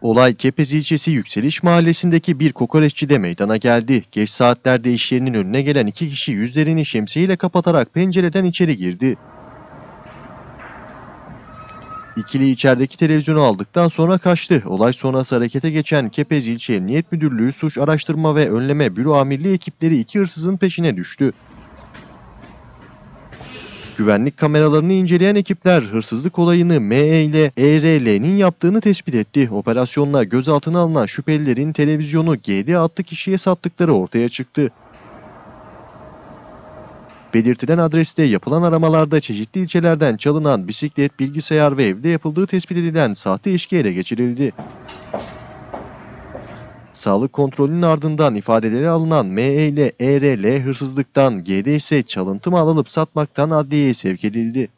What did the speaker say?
Olay Kepez ilçesi Yükseliş mahallesindeki bir kokoreççide meydana geldi. Geç saatlerde iş yerinin önüne gelen iki kişi yüzlerini şemsiyeyle kapatarak pencereden içeri girdi. İkili içerideki televizyonu aldıktan sonra kaçtı. Olay sonrası harekete geçen Kepez İlçe Emniyet Müdürlüğü Suç Araştırma ve Önleme Büro Amirliği ekipleri iki hırsızın peşine düştü. Güvenlik kameralarını inceleyen ekipler hırsızlık olayını ME ile ERL'nin yaptığını tespit etti. Operasyonla gözaltına alınan şüphelilerin televizyonu GD adlı kişiye sattıkları ortaya çıktı. Belirtilen adreste yapılan aramalarda çeşitli ilçelerden çalınan bisiklet, bilgisayar ve evde yapıldığı tespit edilen sahte eşki ele geçirildi. Sağlık kontrolünün ardından ifadeleri alınan ME ile ERL hırsızlıktan, GD ise çalıntı mal alıp satmaktan adliyeye sevk edildi.